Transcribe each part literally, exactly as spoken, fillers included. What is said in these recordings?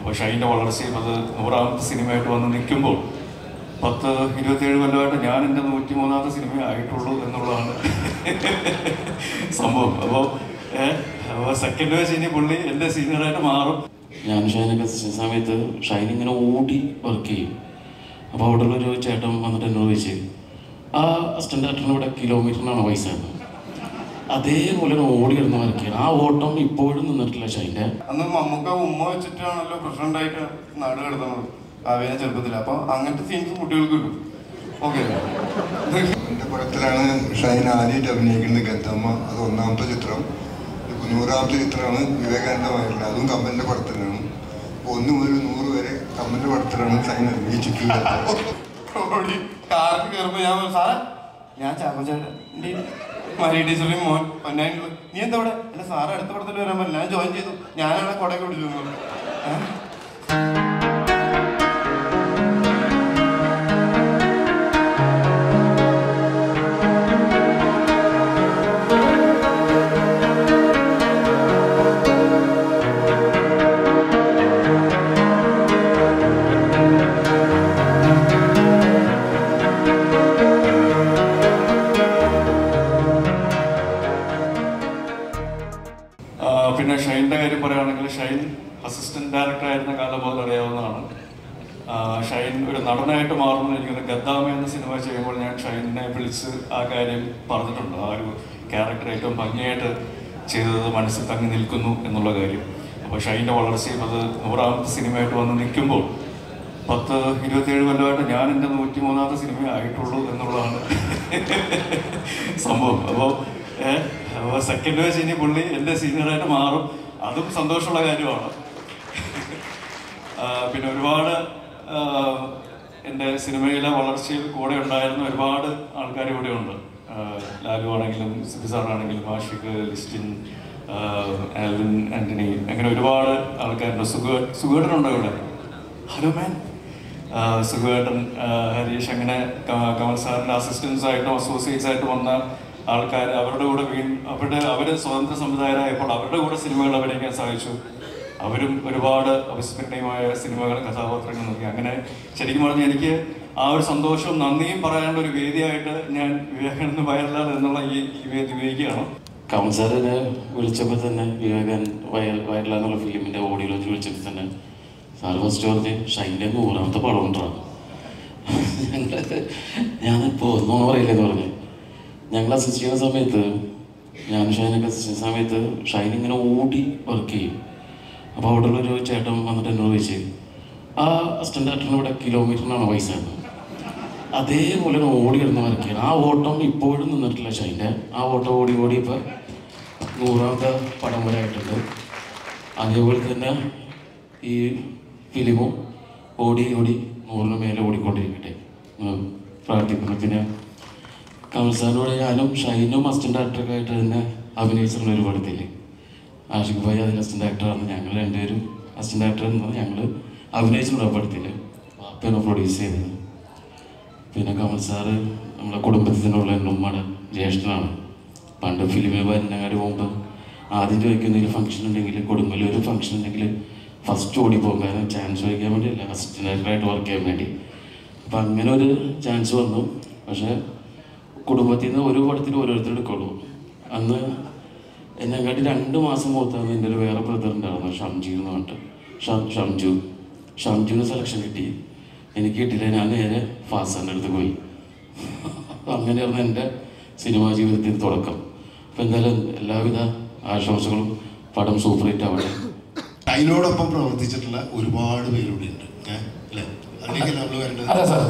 അപ്പോൾ ഷൈൻ്റെ വളർച്ചയും അത് നൂറാമത്തെ സിനിമയായിട്ട് വന്ന് നിൽക്കുമ്പോൾ പത്ത് ഇരുപത്തിയേഴ് കൊല്ലമായിട്ട് ഞാൻ എൻ്റെ നൂറ്റി മൂന്നാമത്തെ സിനിമ ആയിട്ടുള്ളൂ എന്നുള്ളതാണ് സംഭവം. അപ്പോൾ അപ്പോൾ സെക്കൻഡ് വെച്ച് ഇനി പുള്ളി എൻ്റെ സീനിയറായിട്ട് മാറും. ഞാൻ ഷൈനൊക്കെ സമയത്ത് ഷൈൻ ഇങ്ങനെ ഓടി വർക്ക് ചെയ്യും. അപ്പോൾ അവിടെ ഉള്ളൊരു ചേട്ടൻ വന്നിട്ട് എന്നോട് ചോദിച്ചു, ആ അസിസ്റ്റൻ്റ് ഡയറക്ടറിന് ഇവിടെ കിലോമീറ്ററിനാണ് പൈസ എന്ന്. അതേപോലെ ഓടി കിടന്ന് വർക്ക് ചെയ്യണം. ആ ഓട്ടം ഇപ്പോഴും നിന്നിട്ടില്ല ഷൈൻ്റെ. അന്ന് മമ്മൂക്ക ഉമ്മ വെച്ചിട്ടാണല്ലോ പ്രസിഡൻ്റായിട്ട് നാട് കിടത്തുന്നത് കാവ്യനെ ചെറുപ്പത്തിൽ. അപ്പോൾ അങ്ങനത്തെ സീൻസ് കുട്ടികൾക്ക് കിട്ടും. ഓക്കെ, എൻ്റെ പടത്തിലാണ് ഷൈൻ ആദ്യമായിട്ട് അഭിനയിക്കുന്നത് ഗദ്ദമ്മ. അത് ഒന്നാമത്തെ ചിത്രം. നൂറാമത്തെ ചിത്രമാണ് വിവേകാനന്ദമായിട്ടുള്ളത്. അതും കമ്മലിൻ്റെ പടത്തിലാണ്. അപ്പോൾ ഒന്ന് മുതൽ നൂറ് വരെ കമ്മലിൻ്റെ പടത്തിലാണ് ഷൈൻ അഭിനയിച്ചിട്ടുള്ളത്. കാറിൽ കയറുമ്പോൾ ഞാൻ സാറേ ഞാൻ ചാക്കോച്ചേട്ടൻ്റെ മരി ടീച്ചറിൻ്റെയും മോൻ പൊന്നായിട്ടുള്ള നീ എന്താ ഇവിടെ അല്ല സാറ് അടുത്ത പടത്തിൽ വരാൻ പറ്റില്ല ഞാൻ ജോയിൻ ചെയ്തു ഞാനാണ് കൊടയൊക്കെ പിടിച്ചിരുന്നത്. പിന്നെ ഷൈൻ്റെ കാര്യം പറയുകയാണെങ്കിൽ ഷൈൻ അസിസ്റ്റന്റ് ഡയറക്ടർ ആയിരുന്ന കാലം മുതൽ അറിയാവുന്നതാണ്. ഷൈൻ ഒരു നടനായിട്ട് മാറുന്നത് എനിക്കൊന്ന് ഗദ്ദാമ എന്ന സിനിമ ചെയ്യുമ്പോൾ ഞാൻ ഷൈനെ വിളിച്ച് ആ കാര്യം പറഞ്ഞിട്ടുണ്ട്. ആ ഒരു ക്യാരക്ടർ ഏറ്റവും ഭംഗിയായിട്ട് ചെയ്തത് മനസ്സിൽ തങ്ങി നിൽക്കുന്നു എന്നുള്ള കാര്യം. അപ്പോൾ ഷൈൻ്റെ വളർച്ചയും അത് നൂറാമത്തെ സിനിമയായിട്ട് വന്ന് നിൽക്കുമ്പോൾ പത്ത് ഇരുപത്തിയേഴ് കൊല്ലമായിട്ട് ഞാൻ എൻ്റെ നൂറ്റി മൂന്നാമത്തെ സിനിമ ആയിട്ടുള്ളൂ എന്നുള്ളതാണ് സംഭവം. അപ്പോൾ അപ്പോൾ സെക്കൻഡ് വെച്ച് ഇനി പുള്ളി എൻ്റെ സീനിയറായിട്ട് മാറും. അതും സന്തോഷമുള്ള കാര്യമാണ്. പിന്നെ ഒരുപാട് എൻ്റെ സിനിമയിലെ വളർച്ചയിൽ കൂടെ ഉണ്ടായിരുന്ന ഒരുപാട് ആൾക്കാർ ഇവിടെ ഉണ്ട്. ലാലു ആണെങ്കിലും സിബി സാറാണെങ്കിലും ആഷിഖ്, ലിസ്റ്റിൻ, ആൽവിൻ, ആൻ്റണി, അങ്ങനെ ഒരുപാട് ആൾക്കാരുണ്ട്. സുഖ സുഖേട്ടനുണ്ടോ ഇവിടെ? ഹലോ മാൻ. സുഖേട്ടൻ, ഹരീഷ്, അങ്ങനെ കമൽ സാറിൻ്റെ അസിസ്റ്റൻസ് ആയിട്ടും അസോസിയേറ്റ്സ് ആയിട്ട് വന്ന ആൾക്കാർ അവരുടെ കൂടെ വീ അവരുടെ അവർ സ്വതന്ത്ര സംവിധായകരായപ്പോൾ അവരുടെ കൂടെ സിനിമകൾ അഭിനയിക്കാൻ സാധിച്ചു. അവരും ഒരുപാട് അവിസ്മരണീയമായ സിനിമകൾ കഥാപാത്രങ്ങൾ നൽകി. അങ്ങനെ ശരിക്കും പറഞ്ഞാൽ എനിക്ക് ആ ഒരു സന്തോഷവും നന്ദിയും പറയാനുള്ള ഒരു വേദിയായിട്ട് ഞാൻ വിവേകാനന്ദ വയലാർ എന്നുള്ള ഈ വേദി ഉപയോഗിക്കുകയാണ്. കമൽ സാറിനെ വിളിച്ചപ്പോൾ തന്നെ വിവേകാൻ വയൽ വയലാർ എന്നുള്ള ഫിലിമിൻ്റെ ഓഡിയോ ലോഞ്ച് വിളിച്ചപ്പോൾ തന്നെ സാറ് ഫസ്റ്റ് പറഞ്ഞ് ഷൈൻ്റെ നൂറാമത്തെ പടം ഉണ്ടാണ്. ഞങ്ങൾ ഞാനിപ്പോൾ ഒന്നും പറയില്ലെന്ന് പറഞ്ഞു. ഞങ്ങൾ അസിസ്റ്റ് ചെയ്യുന്ന സമയത്ത് ഞാൻ ഷൈനൊക്കെ അസിസ്റ്റ് ചെയ്യുന്ന സമയത്ത് ഷൈൻ ഇങ്ങനെ ഓടി വർക്ക് ചെയ്യും. അപ്പോൾ അവിടെ ഉള്ളൊരു ചേട്ടൻ വന്നിട്ട് എന്നോട് ചോദിച്ചു, ആ അസിസ്റ്റൻ്റ് ഡയറക്ടറിന് ഇവിടെ കിലോമീറ്ററിനാണ് പൈസ എന്ന്. അതേപോലെ ഓടി കിടന്ന് വർക്ക് ചെയ്യണം. ആ ഓട്ടം ഇപ്പോഴും നിന്നിട്ടില്ല ഷൈൻ്റെ. ആ ഓട്ടം ഓടി ഓടി ഇപ്പോൾ നൂറാമത്തെ പടം വരെ ആയിട്ടുണ്ട്. അതേപോലെ തന്നെ ഈ ഫിലിമും ഓടി ഓടി നൂറിന് മേലെ ഓടിക്കൊണ്ടിരിക്കട്ടെ പ്രാർത്ഥിക്കുന്നു. പിന്നെ കമൽ സാറിനോട് ഞാനും ഷൈനും അസിസ്റ്റൻ്റ് ഡയറക്ടറൊക്കെ ആയിട്ട് തന്നെ അഭിനയിച്ചിട്ടുള്ള ഒരു പടത്തില്ലേ, ആഷിഖ് ഭായി അതിൽ അസിസ്റ്റൻ്റ് ഡയറക്ടറാണ്. ഞങ്ങൾ രണ്ടുപേരും അസിസ്റ്റൻ്റ് ഡയറക്ടർ എന്ന് ഞങ്ങൾ അഭിനയിച്ചിട്ടുള്ള പടത്തിൽ വാപ്പയാണ് പ്രൊഡ്യൂസ് ചെയ്തത്. പിന്നെ കമൽ സാറ് നമ്മളെ കുടുംബത്തിനുള്ള എൻ്റെ ഉമ്മയുടെ ജ്യേഷ്ഠനാണ്. പണ്ട് ഫിലിമിൽ വരുന്നങ്ങാട് മുമ്പ് ആദ്യം ചോദിക്കുന്ന ഒരു ഫംഗ്ഷൻ ഉണ്ടെങ്കിൽ കൊടുങ്ങല്ലൂർ ഒരു ഫംഗ്ഷൻ ഉണ്ടെങ്കിൽ ഫസ്റ്റ് ഓടിപ്പോകും. കാരണം ചാൻസ് വയ്ക്കാൻ വേണ്ടിയല്ല, അസിസ്റ്റൻ്റ് ഡയറക്ടറായിട്ട് വർക്ക് ചെയ്യാൻ വേണ്ടി. അപ്പം അങ്ങനെ ഒരു ചാൻസ് വന്നു. പക്ഷേ കുടുംബത്തിൽ നിന്ന് ഒരു പടത്തിൽ ഓരോരുത്തർ എടുക്കുള്ളൂ. അന്ന് എന്നെക്കാട്ടി രണ്ട് മാസം മൂത്താണ് എൻ്റെ ഒരു വേറെ ബ്രദർ ഉണ്ടായിരുന്നു, ഷംജി എന്ന് പറഞ്ഞിട്ട്. ഷം ഷംജു ഷംജുവിന് സെലക്ഷൻ കിട്ടി, എനിക്ക് കിട്ടിയില്ല. ഞാൻ നേരെ ഫാസാൻ്റെ അടുത്ത് പോയി. അങ്ങനെയായിരുന്നു എൻ്റെ സിനിമാ ജീവിതത്തിൽ തുടക്കം. അപ്പം എന്തായാലും എല്ലാവിധ ആശംസകളും. പടം സൂപ്പർ ഹിറ്റ് ആവട്ടെ. അതിനോടൊപ്പം പ്രവർത്തിച്ചിട്ടുള്ള ഒരുപാട് പേരുടെ ഉണ്ട് അല്ലേ? അതിലേക്ക് നമ്മൾ വരേണ്ടത്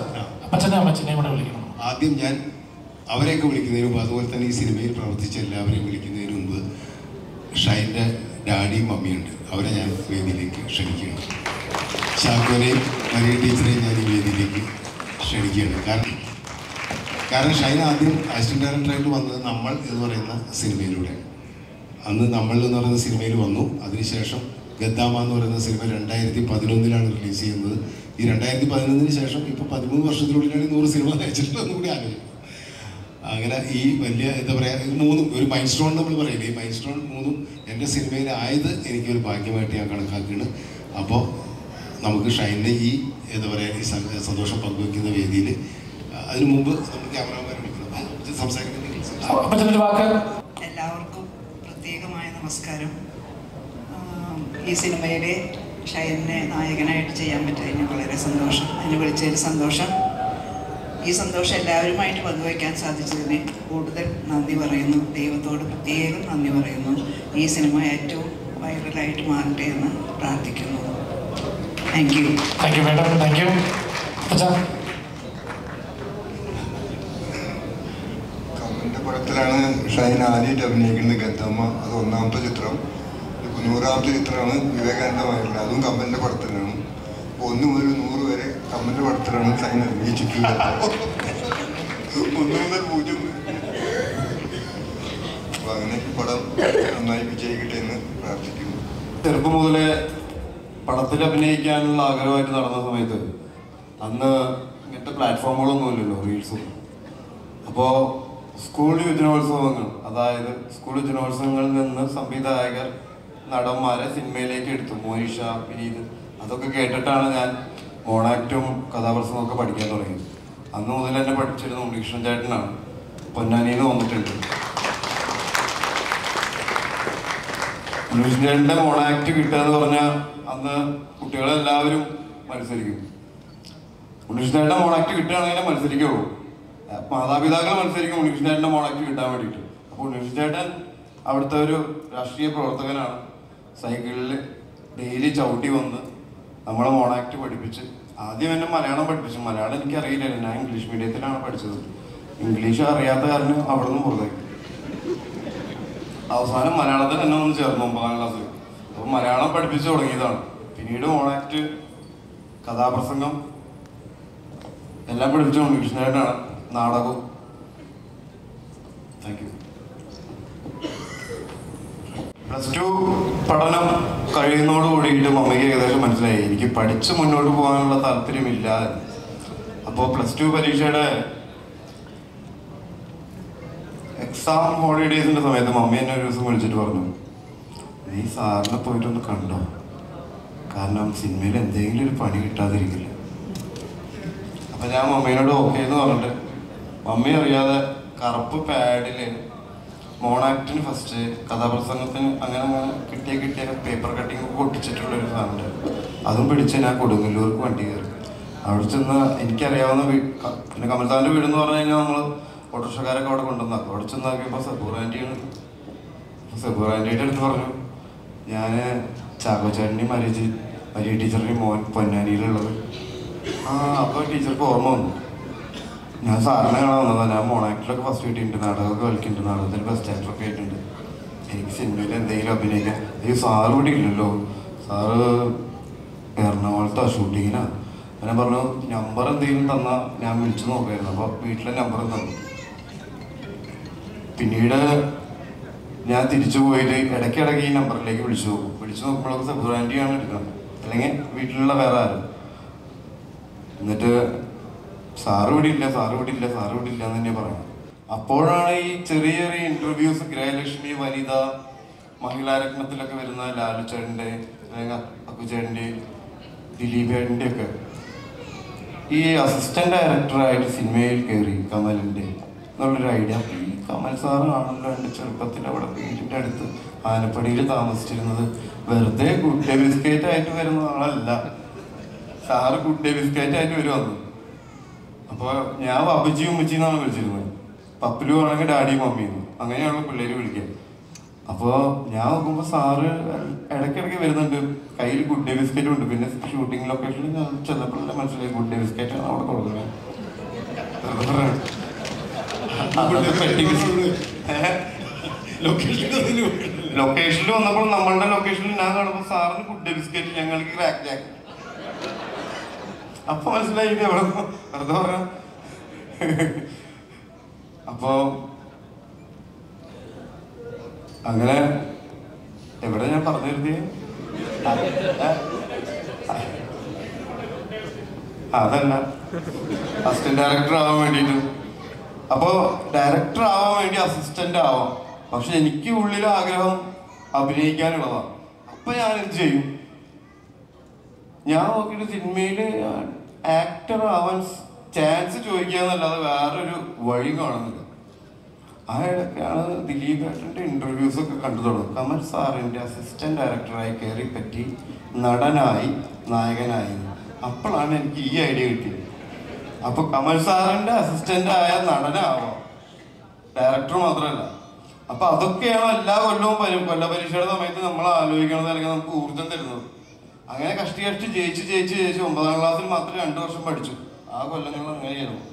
ആദ്യം ഞാൻ അവരെയൊക്കെ വിളിക്കുന്നതിന് മുമ്പ്, അതുപോലെ തന്നെ ഈ സിനിമയിൽ പ്രവർത്തിച്ച എല്ലാവരെയും വിളിക്കുന്നതിന് മുമ്പ് ഷൈൻ്റെ ഡാഡിയും മമ്മിയുണ്ട്, അവരെ ഞാൻ വേദിയിലേക്ക് ക്ഷണിക്കുകയാണ്. ചാക്കോനെയും മരിയ ടീച്ചറെയും ഞാൻ ഈ വേദിയിലേക്ക് ക്ഷണിക്കുകയാണ്. കാരണം കാരണം ഷൈൻ ആദ്യം അസിസ്റ്റന്റ് ഡയറക്ടറായിട്ട് വന്നത് നമ്മൾ എന്ന് പറയുന്ന സിനിമയിലൂടെ. അന്ന് നമ്മൾ എന്ന് പറയുന്ന സിനിമയിൽ വന്നു. അതിനുശേഷം ഗദ്ദാമ എന്ന് പറയുന്ന സിനിമ രണ്ടായിരത്തി പതിനൊന്നിലാണ് റിലീസ് ചെയ്യുന്നത്. ഈ രണ്ടായിരത്തി പതിനൊന്നിന് ശേഷം ഇപ്പോൾ പതിമൂന്ന് വർഷത്തിനുള്ളിലാണ് നൂറ് സിനിമ നയിച്ചിട്ടുള്ളതെന്ന് കൂടി ആലോചിക്കും. അങ്ങനെ ഈ വലിയ എന്താ പറയുക, ഇത് മൂന്നും ഒരു മൈൽ സ്റ്റോൺ നമ്മൾ പറയില്ലേ, ഈ മൈൽ സ്റ്റോൺ മൂന്നും എൻ്റെ സിനിമയിലായത് എനിക്കൊരു ഭാഗ്യമായിട്ട് ഞാൻ കണക്കാക്കുകയാണ്. അപ്പോൾ നമുക്ക് ഷൈനെ ഈ എന്താ പറയുക ഈ സന്തോഷം പങ്കുവയ്ക്കുന്ന വേദിയിൽ അതിനു മുമ്പ് നമ്മൾ ക്യാമറമാൻ വിളിക്കണം സംസാരിക്കുന്ന വാക്ക്. എല്ലാവർക്കും പ്രത്യേകമായ നമസ്കാരം. ഈ സിനിമയിലെ ഷൈനെ നായകനായിട്ട് ചെയ്യാൻ പറ്റിയതിന് വളരെ സന്തോഷം. അതിന് വിളിച്ചതിൽ സന്തോഷം. ഈ സന്തോഷം എല്ലാവരുമായിട്ട് പങ്കുവയ്ക്കാൻ സാധിച്ചതിന് കൂടുതൽ നന്ദി പറയുന്നു. ദൈവത്തോട് പ്രത്യേകം നന്ദി പറയുന്നു. ഈ സിനിമ ഏറ്റവും വൈറലായിട്ട് മാറട്ടെ എന്ന് പ്രാർത്ഥിക്കുന്നു. Thank you. Thank you madam. Thank you. കമലിന്റെ പടത്തിലാണ് ഷൈൻ ആദ്യമായിട്ട് അഭിനയിക്കുന്നത്. ഗത്തമ്മ അത് ഒന്നാമത്തെ ചിത്രം. നൂറാമത്തെ ചിത്രമാണ് വിവേകാനന്ദമായിട്ടുള്ളത്. അതും കമലിന്റെ പടത്തിലാണ്. ഒന്ന് മുതൽ നൂറ് വരെ കമലിന്റെ പടത്തിലാണ് ഷൈൻ അഭിനയിച്ചിട്ടുള്ളത്. ഒന്ന് മുതൽ പൂജ്യം. അപ്പൊ അങ്ങനെ പടം നന്നായി വിജയിക്കട്ടെ എന്ന് പ്രാർത്ഥിക്കുന്നു. ചെറുപ്പം മുതലേ പടത്തിൽ അഭിനയിക്കാനുള്ള ആഗ്രഹമായിട്ട് നടന്ന സമയത്ത് അന്ന് ഇങ്ങനത്തെ പ്ലാറ്റ്ഫോമുകളൊന്നും ഇല്ലല്ലോ, റീൽസും. അപ്പോൾ സ്കൂൾ യുവജനോത്സവങ്ങൾ, അതായത് സ്കൂൾ യുവജനോത്സവങ്ങളിൽ നിന്ന് സംവിധായകർ നടന്മാരെ സിനിമയിലേക്ക് എടുത്തു. മോനിഷ, വിനീത്, അതൊക്കെ കേട്ടിട്ടാണ് ഞാൻ മോണാക്റ്റും കഥാപ്രസംഗമൊക്കെ പഠിക്കാൻ തുടങ്ങിയത്. അന്ന് മുതൽ എന്നെ പഠിച്ചിരുന്ന ഉണ്ണികൃഷ്ണൻ ചേട്ടനാണ്. പൊന്നാനിയിൽ നിന്ന് വന്നിട്ടുണ്ട്. ഉണ്ണികൃഷ്ണൻ ചേട്ടൻ്റെ മോണാക്റ്റ് കിട്ടുക എന്ന് പറഞ്ഞാൽ അന്ന് കുട്ടികളെല്ലാവരും മത്സരിക്കും. ഉണ്ണികൃഷ്ണൻ ചേട്ടൻ്റെ മോണാക്റ്റ് കിട്ടുകയാണെങ്കിൽ മത്സരിക്കുള്ളൂ. മാതാപിതാക്കൾ മത്സരിക്കും ഉണ്ണികൃഷ്ണൻ ചേട്ടൻ്റെ മോണാക്റ്റ് കിട്ടാൻ വേണ്ടിയിട്ട്. അപ്പോൾ ഉണ്ണികൃഷ്ണൻ ചേട്ടൻ അവിടുത്തെ ഒരു രാഷ്ട്രീയ പ്രവർത്തകനാണ്. സൈക്കിളിൽ ഡെയിലി ചവിട്ടി വന്ന് നമ്മളെ മോണാക്റ്റ് പഠിപ്പിച്ച് ആദ്യം എന്നെ മലയാളം പഠിപ്പിച്ചു. മലയാളം എനിക്ക് അറിയില്ലല്ലോ, ഞാൻ ഇംഗ്ലീഷ് മീഡിയത്തിലാണ് പഠിച്ചത്. ഇംഗ്ലീഷ് അറിയാത്ത കാരണം അവിടെ നിന്ന് പുറത്തേക്ക്. അവസാനം മലയാളത്തിൽ എന്നെ ഒന്ന് ചേർന്നു ഒമ്പതാം ക്ലാസ്സിൽ. അപ്പോൾ മലയാളം പഠിപ്പിച്ചു തുടങ്ങിയതാണ്. പിന്നീട് മോണാക്റ്റ്, കഥാപ്രസംഗം എല്ലാം പഠിപ്പിച്ചു ഉണ്ണികൃഷ്ണനായിട്ടാണ്. നാടകവും. Thank you. പ്ലസ് ടു പഠനം കഴിയുന്നതോട് കൂടിയിട്ട് മമ്മയ്ക്ക് ഏകദേശം മനസ്സിലായി എനിക്ക് പഠിച്ച് മുന്നോട്ട് പോകാനുള്ള താല്പര്യമില്ല. അപ്പോൾ പ്ലസ് ടു പരീക്ഷയുടെ എക്സാം ഹോളിഡേയ്സിന്റെ സമയത്ത് മമ്മി എന്നെ ഒരു ദിവസം വിളിച്ചിട്ട് പറഞ്ഞു, നീ സാറിനെ പോയിട്ടൊന്ന് കണ്ടോ, കാരണം സിനിമയിൽ എന്തെങ്കിലും ഒരു പണി കിട്ടാതിരിക്കില്ല. അപ്പം ഞാൻ മമ്മീനോട് ഓക്കെ എന്ന് പറഞ്ഞിട്ട് മമ്മി അറിയാതെ കറുപ്പ് പാഡില് മോണാക്റ്റിന് ഫസ്റ്റ്, കഥാപ്രസംഗത്തിന് അങ്ങനെ അങ്ങനെ കിട്ടിയ കിട്ടിയ പേപ്പർ കട്ടിങ് പൊട്ടിച്ചിട്ടുള്ളൊരു സാധനം, അതും പിടിച്ച് ഞാൻ കൊടുങ്ങല്ലൂർക്ക് വണ്ടി കയറി. അവിടെ ചെന്ന് എനിക്കറിയാവുന്ന വീ പിന്നെ കമൽസാറിൻ്റെ വീടെന്ന് പറഞ്ഞു കഴിഞ്ഞാൽ നമ്മൾ ഓട്ടോറിക്ഷക്കാരൊക്കെ അവിടെ കൊണ്ടുവന്നാക്കും. അവിടെ ചെന്നാക്കിയപ്പോൾ സബൂർ ആൻറ്റിയാണ്. സബൂർ ആൻറ്റിയുടെ അടുത്ത് പറഞ്ഞു, ഞാൻ ചാക്കോച്ചേട്ടൻ്റെയും മരിച്ച് മരിയ ടീച്ചറിൻ്റെയും മോൻ പൊന്നാനിയിലുള്ളത്. ആ അപ്പോൾ ടീച്ചർക്ക് ഓർമ്മ വന്നു, ഞാൻ സാറിനെ കാണാൻ വന്നതാണ്. ഞാൻ മോണാക്റ്റിലൊക്കെ ഫസ്റ്റ് കിട്ടിയിട്ടുണ്ട്, നാടകമൊക്കെ കളിക്കുന്നുണ്ട്, നാടകത്തിൽ ബെസ്റ്റ് ആക്ടറൊക്കെ ആയിട്ടുണ്ട്. എനിക്ക് സിനിമയിൽ എന്തെങ്കിലും അഭിനയിക്കാൻ. ഈ സാറ് ഇവിടെ ഇല്ലല്ലോ, സാറ് എറണാകുളത്താ ഷൂട്ടിങ്ങിനാ. ഞാൻ പറഞ്ഞു നമ്പർ എന്തെങ്കിലും തന്നാൽ ഞാൻ വിളിച്ചു നോക്കായിരുന്നു. അപ്പോൾ വീട്ടിലെ നമ്പർ തന്നു. പിന്നീട് ഞാൻ തിരിച്ചു പോയിട്ട് ഇടയ്ക്കിടയ്ക്ക് ഈ നമ്പറിലേക്ക് വിളിച്ചു നോക്കും. വിളിച്ചു നോക്കുമ്പോഴൊക്കെ സബൂർ ആൻറ്റിയാണ് എടുക്കണം, അല്ലെങ്കിൽ വീട്ടിലുള്ള വേറെ ആരും. എന്നിട്ട് സാറ് ഇവിടെ ഇല്ല, സാറ് ഇവിടെ ഇല്ല, സാറ് ഇവിടെ ഇല്ല എന്ന് തന്നെ പറയണം. അപ്പോഴാണ് ഈ ചെറിയ ചെറിയ ഇന്റർവ്യൂസ്, ഗൃഹലക്ഷ്മി, വനിത, മഹിളാരത്നത്തിലൊക്കെ വരുന്ന ലാലു ചേട്ടൻ്റെ, അല്ലെങ്കിൽ അക്കുചേട്ടൻ്റെ, ദിലീപ് ചേട്ടൻ്റെ ഒക്കെ ഈ അസിസ്റ്റന്റ് ഡയറക്ടറായിട്ട് സിനിമയിൽ കയറി കമലിൻ്റെ എന്നുള്ളൊരു ഐഡിയ. ഈ കമൽ സാറാണല്ലോ എൻ്റെ ചെറുപ്പത്തിൽ അവിടെ വീടിൻ്റെ അടുത്ത് ആനപ്പടിയിൽ താമസിച്ചിരുന്നത്. വെറുതെ ഗുഡ് ഡേ ബിസ്കറ്റ് ആയിട്ട് വരുന്ന ആളല്ല സാറ്. ഗുഡ് ഡേ ബിസ്കറ്റ് ആയിട്ട് വരുമെന്ന്. അപ്പോൾ ഞാൻ പപ്പച്ചി ഉമ്മച്ചി എന്നാണ് വിളിച്ചിരുന്നത്. പപ്പലു ആണെങ്കിൽ ഡാഡിയും മമ്മിയെന്ന്, അങ്ങനെയാണ് പിള്ളേർ വിളിക്കുക. അപ്പോൾ ഞാൻ നോക്കുമ്പോൾ സാറ് ഇടയ്ക്കിടയ്ക്ക് വരുന്നുണ്ട്, കയ്യിൽ ഗുഡ് ഡേ ബിസ്ക്കറ്റും ഉണ്ട്. പിന്നെ ഷൂട്ടിംഗ് ലൊക്കേഷനിൽ ഞാൻ ചെന്നപ്പോഴല്ലേ മനസ്സിലായി ഗുഡ് ഡേ ബിസ്ക്കറ്റാണ് അവിടെ കൊടുക്കുന്നത്. ലൊക്കേഷനിൽ വന്നപ്പോൾ നമ്മളുടെ ലൊക്കേഷനിൽ ഞാൻ കാണുമ്പോൾ സാറിന് ഗുഡ് ഡേ ബിസ്ക്കറ്റ്, ഞങ്ങൾക്ക് ക്രാക്ക് ജാക്ക്. അപ്പൊ മനസ്സിലായി ഇത് എവിടെ വെറുതെ പറഞ്ഞ. അപ്പോ അങ്ങനെ എവിടെ ഞാൻ പറഞ്ഞു നിർത്തിയ അതല്ല, അസിസ്റ്റന്റ് ഡയറക്ടർ ആവാൻ വേണ്ടിയിട്ട്. അപ്പോ ഡയറക്ടർ ആവാൻ വേണ്ടി അസിസ്റ്റന്റ് ആവാം, പക്ഷെ എനിക്ക് ഉള്ളിൽ ആഗ്രഹം അഭിനയിക്കാനുള്ളതാണ്. അപ്പൊ ഞാൻ എന്ത് ചെയ്യും? ഞാൻ നോക്കിയിട്ട് സിനിമയിൽ ആക്ടർ ആവാൻ ചാൻസ് ചോദിക്കാന്നല്ലാതെ വേറൊരു വഴി കാണുന്നില്ല. ആ ഇടയ്ക്കാണ് ദിലീപ് ഏട്ടൻ്റെ ഇൻ്റർവ്യൂസ് ഒക്കെ കണ്ടു തുടങ്ങും. കമൽ സാറിൻ്റെ അസിസ്റ്റന്റ് ഡയറക്ടറായി കയറി പറ്റി നടനായി നായകനായി. അപ്പോഴാണ് എനിക്ക് ഈ ഐഡിയ കിട്ടിയത്. അപ്പോൾ കമൽ സാറിൻ്റെ അസിസ്റ്റൻ്റായ നടനാവാം, ഡയറക്ടർ മാത്രമല്ല. അപ്പം അതൊക്കെയാണ് എല്ലാ കൊല്ലവും പരി കൊല്ല പരീക്ഷയുടെ സമയത്ത് നമ്മൾ ആലോചിക്കണത്, അല്ലെങ്കിൽ നമുക്ക് ഊർജ്ജം തരുന്നത്. അങ്ങനെ കഷ്ടി കഷ്ടി ജയിച്ച് ജയിച്ച് ജയിച്ച് ഒമ്പതാം ക്ലാസ്സിൽ മാത്രം രണ്ട് വർഷം പഠിച്ചു. ആ കൊല്ലങ്ങൾ അങ്ങനെയായിരുന്നു.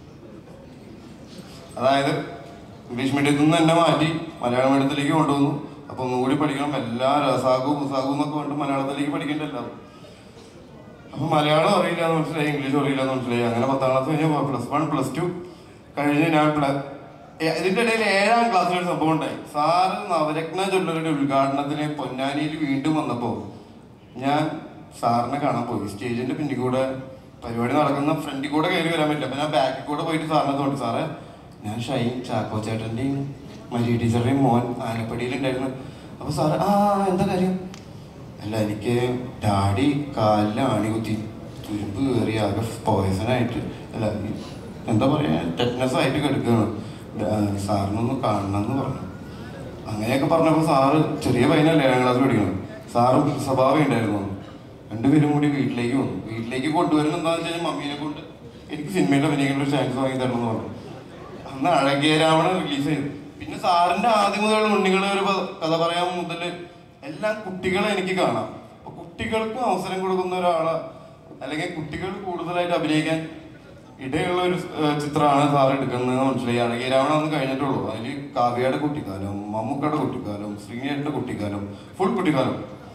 അതായത് ഇംഗ്ലീഷ് മീഡിയത്തിൽ നിന്ന് തന്നെ മാറ്റി മലയാളം മീഡിയത്തിലേക്ക് കൊണ്ടുവന്നു. അപ്പോൾ ഒന്നുകൂടി പഠിക്കണം, എല്ലാ രസാഗു മുസാഗു എന്നൊക്കെ കൊണ്ട് മലയാളത്തിലേക്ക് പഠിക്കേണ്ടല്ലോ. അപ്പം മലയാളം അറിയില്ല എന്ന് മനസ്സിലായി, ഇംഗ്ലീഷ് അറിയില്ല എന്ന് മനസ്സിലായി. അങ്ങനെ പത്താം ക്ലാസ് കഴിഞ്ഞ് പ്ലസ് വൺ പ്ലസ് ടു കഴിഞ്ഞ് ഞാൻ പ്ല ഇതിൻ്റെ ഇടയിൽ ഏഴാം ക്ലാസ്സിലൊരു സംഭവം ഉണ്ടായി. സാറ് നവരത്ന ജ്വല്ലറിയുടെ ഉദ്ഘാടനത്തിന് പൊന്നാനിയിൽ വീണ്ടും വന്നപ്പോൾ ഞാൻ സാറിനെ കാണാൻ പോയി. സ്റ്റേജിൻ്റെ പിന്നിൽ കൂടെ പരിപാടി നടക്കുന്ന ഫ്രണ്ടിൽ കൂടെ കയറി വരാൻ പറ്റില്ല. അപ്പം ഞാൻ ബാക്കിൽ കൂടെ പോയിട്ട് സാറിനെ തോന്നി, സാറേ ഞാൻ ഷൈൻ ചാക്കോ ചേട്ടൻ്റെയും മരിയ ടീച്ചറുടെയും മോൻ ആലപ്പടിയിലുണ്ടായിരുന്നു. അപ്പോൾ സാറ് ആ എന്താ കാര്യം? അല്ല, എനിക്ക് ഡാഡി കാലിൽ ആണി കുത്തി തുരുമ്പ് കയറി ആകെ പോയ്സണായിട്ട്, അല്ല എന്താ പറയുക, ടെറ്റ്നസ് ആയിട്ട് കിടക്കുകയാണ്, സാറിനൊന്ന് കാണണം എന്ന് പറഞ്ഞു. അങ്ങനെയൊക്കെ പറഞ്ഞപ്പോൾ സാറ് ചെറിയ പയ്യനല്ലേ, ഏഴാം ക്ലാസ് പഠിക്കണം. സാറ് സ്വഭാവം ഉണ്ടായിരുന്നു. രണ്ടുപേരും കൂടി വീട്ടിലേക്ക് വന്നു. വീട്ടിലേക്ക് കൊണ്ടുവരുന്നത് എന്താണെന്ന് വെച്ച് കഴിഞ്ഞാൽ മമ്മീനെ കൊണ്ട് എനിക്ക് സിനിമയിൽ അഭിനയിക്കേണ്ട ഒരു ചാൻസ് വാങ്ങി തരണം എന്ന് പറഞ്ഞു. അന്ന് അഴകിയ രാവണൻ റിലീസ് ചെയ്തു. പിന്നെ സാറിൻ്റെ ആദ്യം മുതൽ ഉണ്ണികളെ ഒരു കഥ പറയാൻ മുതൽ എല്ലാം കുട്ടികളെ എനിക്ക് കാണാം. അപ്പോൾ കുട്ടികൾക്കും അവസരം കൊടുക്കുന്ന ഒരാളെ, അല്ലെങ്കിൽ കുട്ടികൾ കൂടുതലായിട്ട് അഭിനയിക്കാൻ ഇടയുള്ള ഒരു ചിത്രമാണ് സാർ എടുക്കുന്നതെന്ന് മനസ്സിലായി. അഴകിയ രാവണൻ അന്ന് കഴിഞ്ഞിട്ടുള്ളൂ. അതിൽ കാവ്യയുടെ കുട്ടിക്കാലം, മമ്മൂക്കയുടെ കുട്ടിക്കാലം, ശ്രീനിയുടെ കുട്ടിക്കാലം, ഫുൾ കുട്ടിക്കാലം.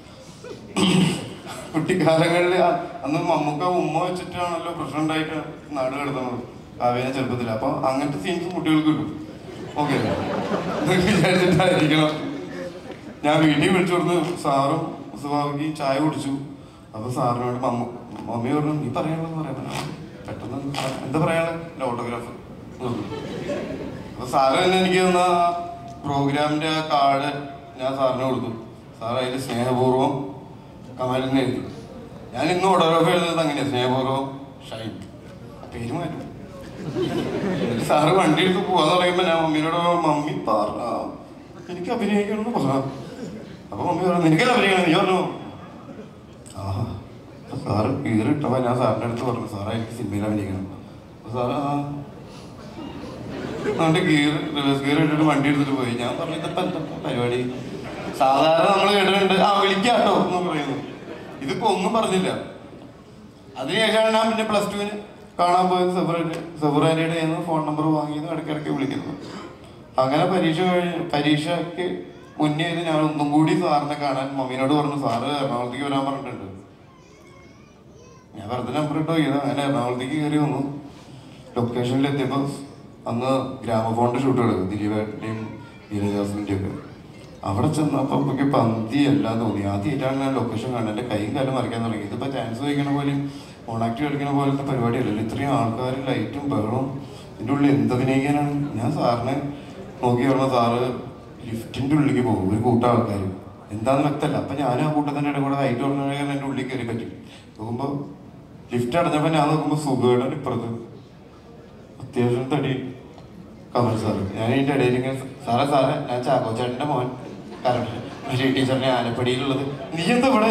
കുട്ടിക്കാലങ്ങളിൽ അന്ന് മമ്മൂക്ക ഉമ്മ വെച്ചിട്ടാണല്ലോ പ്രസിഡന്റായിട്ട് നാട് കിടത്തുന്നത് കാവ്യനെ ചെറുപ്പത്തിൽ. അപ്പൊ അങ്ങനത്തെ സീൻസ് കുട്ടികൾക്ക് കിട്ടും. ഓക്കെ, വിചാരിച്ചിട്ടായിരിക്കണം. ഞാൻ വീട്ടിൽ വിളിച്ചു കൊടുത്ത് സാറും സുഭാവിക്ക് ചായ കുടിച്ചു. അപ്പൊ സാറിനോട് മമ്മ മമ്മി പറഞ്ഞു, നീ പറയാനുള്ളത് പറയാൻ പെട്ടെന്ന് എന്താ പറയാനുള്ള ഓട്ടോഗ്രാഫ്. അപ്പൊ സാറ് തന്നെ എനിക്ക് തന്ന പ്രോഗ്രാമിന്റെ ആ കാർഡ് ഞാൻ സാറിന് കൊടുത്തു. സാർ അതിൽ സ്നേഹപൂർവ്വം കമലിന് എഴുതി. ഞാൻ ഇന്ന് ഓട്ടോഗ്രാഫ് എഴുതുന്നത് അങ്ങനെയാണ്, സ്നേഹപൂർവ്വം ഷൈൻ, പേര് മാറ്റും. സാറ് വണ്ടി എടുത്ത് പോവാന്ന് പറയുമ്പോൾ ഞാൻ മമ്മീനോട് മമ്മി പറഞ്ഞ എനിക്ക് അഭിനയിക്കണമെന്ന് പറഞ്ഞു. അപ്പൊ മമ്മി പറഞ്ഞു, എനിക്കല്ല അഭിനയിക്കണം, നീ പറഞ്ഞു. ആഹാ, സാറ് കീറിട്ടപ്പോ ഞാൻ സാറിൻ്റെ അടുത്ത് പറഞ്ഞു, സാറാ എനിക്ക് സിനിമയിൽ അഭിനയിക്കണം. അപ്പൊ സാറ് ആ എന്നിട്ട് ഗീർ റിവേഴ്സ് ഗിയർ ഇട്ടിട്ട് വണ്ടി എടുത്തിട്ട് പോയി. ഞാൻ പറഞ്ഞു, ഇതിപ്പോ എന്താ പരിപാടി? സാധാരണ നമ്മൾ കേട്ടിട്ടുണ്ട്, ആ വിളിക്കാട്ടോ എന്ന് പറയുന്നു. ഇതിപ്പോ ഒന്നും പറഞ്ഞില്ല. അതിനുശേഷമാണ് ഞാൻ പിന്നെ പ്ലസ് ടുവിന് കാണാൻ പോയത്. സെബറേറ്റ് സെബറാൻ്റെ നിന്ന് ഫോൺ നമ്പർ വാങ്ങിയത്, ഇടയ്ക്കിടയ്ക്ക് വിളിക്കുന്നത്. അങ്ങനെ പരീക്ഷ കഴിഞ്ഞ് പരീക്ഷയ്ക്ക് മുന്നേ ഇത് ഞാൻ ഒന്നും കൂടി സാറിനെ കാണാൻ മമ്മീനോട് പറഞ്ഞു, സാറ് എറണാകുളത്തേക്ക് വരാൻ പറഞ്ഞിട്ടുണ്ട്. ഞാൻ വെറുതെ നമ്പർ ഇട്ടോ ചെയ്ത് അങ്ങനെ എറണാകുളത്തേക്ക് കയറി വന്നു. ലൊക്കേഷനിൽ എത്തിയപ്പോൾ അന്ന് ഗ്രാമഫോണിൻ്റെ ഷൂട്ട് എടുക്കും, ദിലീപേട്ടൻ്റെയും വീരജാസിൻ്റെയും ഒക്കെ. അവിടെ ചെന്നപ്പോൾ എനിക്ക് പന്തി എല്ലാം തോന്നി. ആദ്യമായിട്ടാണ് ഞാൻ ലൊക്കേഷൻ കാണുന്നത്. എൻ്റെ കൈയും കാലം മറിക്കാൻ തുടങ്ങി. ഇതിപ്പോൾ ചാൻസ് വയ്ക്കണ പോലെയും ഓണാക്ട് കളിക്കുന്ന പോലത്തെ പരിപാടിയല്ലല്ലോ. ഇത്രയും ആൾക്കാർ, ലൈറ്റും ബഹളവും, ഇതിൻ്റെ ഉള്ളിൽ എന്തഭിനയിക്കാനാണ്? ഞാൻ സാറിനെ നോക്കി പറഞ്ഞ സാറ് ലിഫ്റ്റിൻ്റെ ഉള്ളിലേക്ക് പോകും, ഒരു കൂട്ടം ആൾക്കാർ എന്താണെന്ന് വ്യക്തമല്ല. അപ്പം ഞാൻ ആ കൂട്ടത്തിൻ്റെ ഇടയിൽ കൂടെ ഹൈറ്റ് പറഞ്ഞാൽ എൻ്റെ ഉള്ളിൽ കയറി പറ്റും. നോക്കുമ്പോൾ ലിഫ്റ്റ് അടഞ്ഞപ്പോൾ ഞാൻ നോക്കുമ്പോൾ സുഖയുടെ ഇപ്പുറത്ത് അത്യാവശ്യം തടി കമൽ സാറ്. ഞാൻ ഇതിൻ്റെ ഇടയിൽ ഇങ്ങനെ, സാറേ സാറേ ഞാൻ ചാക്കോ ചേട്ടൻ്റെ മോൻ മരിയ ടീച്ചറിൻ്റെ ആലപ്പടിയിലുള്ളത്, നീ എന്താ ഇവിടെ?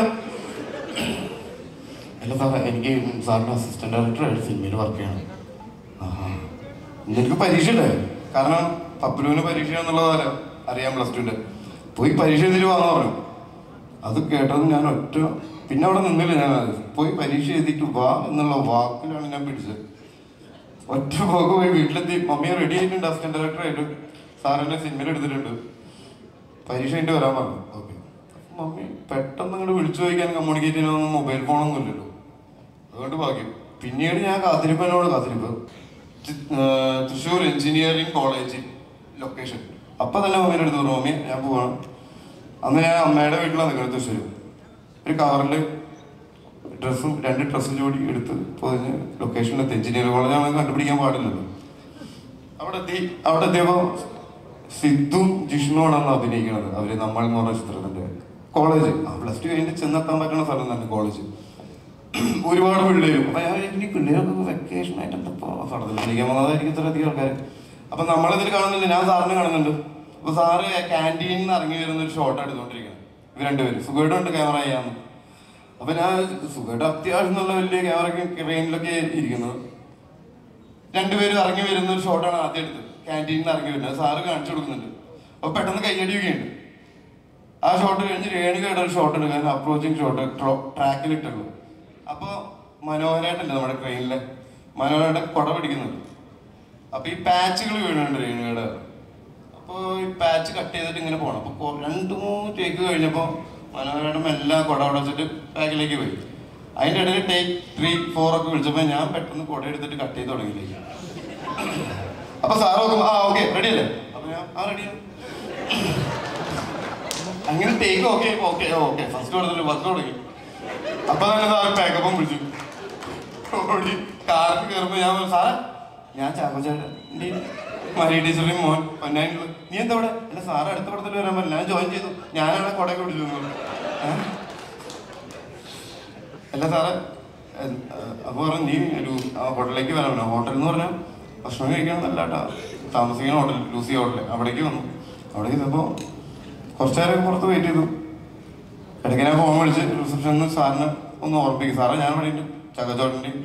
അല്ല സാറേ, എനിക്ക് സാറിൻ്റെ അസിസ്റ്റന്റ് ഡയറക്ടറായിട്ട് സിനിമയിൽ വർക്ക് ചെയ്യണം. ആഹാ, എനിക്ക് പരീക്ഷ ഇല്ലേ? കാരണം പപ്പുലുവിന് പരീക്ഷ എന്നുള്ളത് അറിയാം, പ്ലസ് ടുവിൻ്റെ. പോയി പരീക്ഷ എഴുതിയിട്ട് വാന്ന് പറഞ്ഞു. അത് കേട്ടത് ഞാൻ ഒറ്റ പിന്നെ അവിടെ നിന്നില്ല. ഞാൻ പോയി പരീക്ഷ എഴുതിയിട്ട് വാ എന്നുള്ള വാക്കിലാണ് ഞാൻ പിടിച്ചത്. ഒറ്റ പോക്ക് പോയി വീട്ടിലെത്തി. മമ്മിയെ റെഡി ആയിട്ടുണ്ട് അസിസ്റ്റന്റ് ഡയറക്ടറായിട്ട്, സാറിൻ്റെ സിനിമയിൽ എടുത്തിട്ടുണ്ട്, പരീക്ഷ കഴിഞ്ഞിട്ട് വരാൻ പറഞ്ഞു. ഓക്കെ. മമ്മി പെട്ടെന്ന് അങ്ങോട്ട് വിളിച്ചു ചോദിക്കാൻ കമ്മ്യൂണിക്കേറ്റ് ചെയ്യാനൊന്നും മൊബൈൽ ഫോണൊന്നും ഇല്ലല്ലോ, അതുകൊണ്ട് ഭാഗ്യം. പിന്നീട് ഞാൻ കാത്തിരിപ്പനോട് കാത്തിരിപ്പ് തൃശ്ശൂർ എഞ്ചിനീയറിംഗ് കോളേജ് ലൊക്കേഷൻ. അപ്പം തന്നെ മമ്മീൻ്റെ അടുത്ത് പറഞ്ഞു, മമ്മി ഞാൻ പോവാണ്. അന്ന് ഞാൻ അമ്മയുടെ വീട്ടിലാണ് നിൽക്കുന്നത് തൃശ്ശൂർ. ഒരു കവറിൽ ഡ്രസ്സും രണ്ട് ഡ്രസ്സും ജോഡി എടുത്ത് പൊതിഞ്ഞ് ലൊക്കേഷനിലെത്തി. എഞ്ചിനീയറിംഗ് കോളേജാണെങ്കിൽ കണ്ടുപിടിക്കാൻ പാടില്ലല്ലോ. അവിടെ എത്തി. അവിടെ എത്തിയപ്പോൾ സിദ്ധും ജിഷ്ണുവാണ് അന്ന് അഭിനയിക്കുന്നത്. അവർ നമ്മൾ എന്ന് പറഞ്ഞ ചിത്രത്തിൻ്റെ കോളേജ്. ആ പ്ലസ് ടു കഴിഞ്ഞിട്ട് ചെന്നെത്താൻ പറ്റുന്ന സ്ഥലം തന്നെ കോളേജ്. ഒരുപാട് പിള്ളേരും. അപ്പൊ ഞാൻ ഈ പിള്ളേരൊക്കെ വെക്കേഷൻ ആയിട്ട് എന്താ സ്ഥലത്തിൽ കളിക്കാൻ വന്നതായിരിക്കും ഇത്രയധികം ആൾക്കാർ. അപ്പൊ നമ്മളിതിൽ കാണുന്നില്ല, ഞാൻ സാറിന് കാണുന്നുണ്ട്. അപ്പൊ സാറ് ക്യാൻറ്റീനിൽ നിന്ന് ഇറങ്ങി വരുന്ന ഒരു ഷോട്ട് എടുത്തുകൊണ്ടിരിക്കുന്നത്. ഇവർ രണ്ടുപേരും സുഖമായിട്ടുണ്ട് ക്യാമറ ചെയ്യാന്ന്. അപ്പൊ ഞാൻ സുഖമായിട്ട് അത്യാവശ്യം നല്ല വലിയ ക്യാമറയ്ക്ക് ട്രെയിനിലൊക്കെ ഇരിക്കുന്നത്. രണ്ടുപേരും ഇറങ്ങി വരുന്ന ഒരു ഷോട്ടാണ് ആദ്യം എടുത്തത്. ക്യാൻറ്റീനിൽ നിന്ന് ഇറങ്ങി വരുന്നത് സാറ് കാണിച്ചു കൊടുക്കുന്നുണ്ട്. അപ്പൊ പെട്ടെന്ന് കൈയടിയൊക്കെയുണ്ട്. ആ ഷോട്ട് കഴിഞ്ഞ് രേണുകയുടെ ഒരു ഷോട്ട് എടുക്കാൻ അപ്രോച്ചിങ് ഷോട്ട് ട്രാക്കിൽ ഇട്ടുള്ളൂ. അപ്പൊ മനോഹരമായിട്ടല്ലേ നമ്മുടെ ട്രെയിനിലെ മനോഹരമായിട്ട് കുട പിടിക്കുന്നുണ്ട്. അപ്പൊ ഈ പാച്ചുകൾ വീഴുന്നുണ്ട് രേണുകയുടെ. അപ്പോൾ ഈ പാച്ച് കട്ട് ചെയ്തിട്ട് ഇങ്ങനെ പോകണം. അപ്പോൾ രണ്ട് മൂന്ന് ടേക്ക് കഴിഞ്ഞപ്പോൾ മനോഹരമായിട്ട് എല്ലാം കുട അവിടെ വെച്ചിട്ട് ബാക്കിലേക്ക് പോയി. അതിൻ്റെ ഇടയിൽ ടേക്ക് ത്രീ ഫോർ ഒക്കെ വിളിച്ചപ്പോൾ ഞാൻ പെട്ടെന്ന് കുട എടുത്തിട്ട് കട്ട് ചെയ്ത് തുടങ്ങിയില്ലേ. അപ്പൊ സാറ് നോക്കുമ്പോൾ ആ ഓക്കെ റെഡി അല്ലേ? അപ്പൊ ഞാൻ ആ റെഡിയാണ്. അങ്ങനെ take okay okay okay first കൊടുത്തിട്ട് വർക്ക് തുടങ്ങി. അപ്പൊ തന്നെ സാറ് പാക്കപ്പം വിളിച്ചു. ഓടി കാറിൽ കയറുമ്പോൾ ഞാൻ സാറേ ഞാൻ ചാക്കോച്ചേട്ടൻ മരിയ ടീച്ചറിന്റെ മോൻ പൊന്നായിട്ടുള്ളത്. നീ എന്താ ഇവിടെ? അല്ല സാറ് അടുത്ത പടത്തിൽ വരാൻ പറ്റില്ല, ഞാൻ ജോയിൻ ചെയ്തു, ഞാനാണ് കൊടയൊക്കെ പിടിച്ചു. അല്ല സാറേ അപ്പൊ പറഞ്ഞു നീ ഒരു ഹോട്ടലിലേക്ക് വരാൻ. ഹോട്ടൽ എന്ന് പറഞ്ഞാൽ ഭക്ഷണം കഴിക്കണമെന്നല്ല കേട്ടോ, താമസിക്കുന്ന ഹോട്ടൽ ലൂസി ഹോട്ടൽ. അവിടേക്ക് വന്നു. അവിടേക്ക് ചെന്നപ്പോൾ കുറച്ചു നേരം പുറത്ത് വെയിറ്റ് ചെയ്തു. ഇടയ്ക്ക് ഞാൻ ഫോൺ വിളിച്ച് റിസപ്ഷനിൽ സാറിന് ഒന്ന് ഓർപ്പിക്കും. സാറേ ഞാൻ വേണ്ടിയിട്ട് ചക്കച്ചോട്ടൻ്റെയും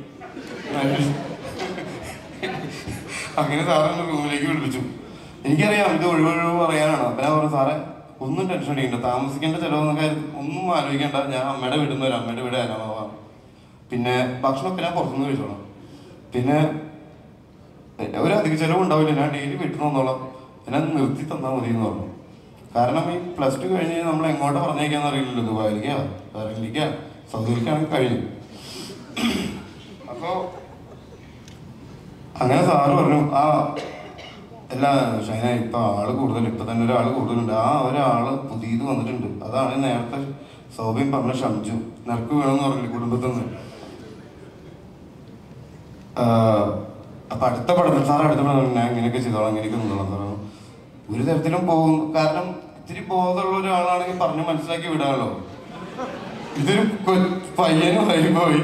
അങ്ങനെ സാറിന് റൂമിലേക്ക് വിളിപ്പിച്ചു. എനിക്കറിയാം ഇത് ഒഴിവൊഴിവ് പറയാനാണ്. അപ്പം ഞാൻ പറഞ്ഞു സാറേ ഒന്നും ടെൻഷൻ അടിക്കണ്ട, താമസിക്കേണ്ട ചിലവെന്ന കാര്യം ഒന്നും ആലോചിക്കേണ്ട, ഞാൻ അമ്മയുടെ വീട്ടിൽ നിന്ന് വരാം, അമ്മയുടെ വീട് ആരാമാവാം. പിന്നെ ഭക്ഷണമൊക്കെ ഞാൻ പുറത്തുനിന്ന് കഴിച്ചോളാം. പിന്നെ ഒരു അധിക ചിലവ് ഉണ്ടാവില്ല, ഞാൻ ഡെയിലി വീട്ടിൽ നിന്ന് വന്നോളാം, എന്നെ നിർത്തി തന്നാൽ മതി എന്ന് പറഞ്ഞു. കാരണം ഈ പ്ലസ് ടു കഴിഞ്ഞ് നമ്മൾ എങ്ങോട്ട് പറഞ്ഞേക്കാന്ന് അറിയില്ലല്ലോ, ദുബായിലേക്കാ ബഹ്റൈനിലേക്കാ സൗദിയിലേക്കാണെങ്കിൽ കഴിഞ്ഞു. അപ്പോൾ അങ്ങനെ സാറ് പറഞ്ഞു ആ അല്ല ഷൈന ഇപ്പം ആള് കൂടുതൽ, ഇപ്പം തന്നെ ഒരാൾ കൂടുതലുണ്ട്, ആ ഒരാള് പുതിയത് വന്നിട്ടുണ്ട്, അതാണ് നേരത്തെ സൗബിൻ പറഞ്ഞ ഷംജു, നിനക്ക് വേണമെന്ന് പറഞ്ഞില്ല കുടുംബത്തിൽ നിന്ന്. അപ്പം അടുത്ത പടത്തിൽ സാർ അടുത്ത പടം ഞാൻ ഇങ്ങനെയൊക്കെ ചെയ്തോളാം, ഇങ്ങനെയൊക്കെ നിന്നോളാം സാറോ. ഒരു തരത്തിലും പോകും, കാരണം ഇത്തിരി ബോധമുള്ള ഒരാളാണെങ്കിൽ പറഞ്ഞ് മനസ്സിലാക്കി വിടാമല്ലോ. ഇതൊരു പയ്യനും പോയി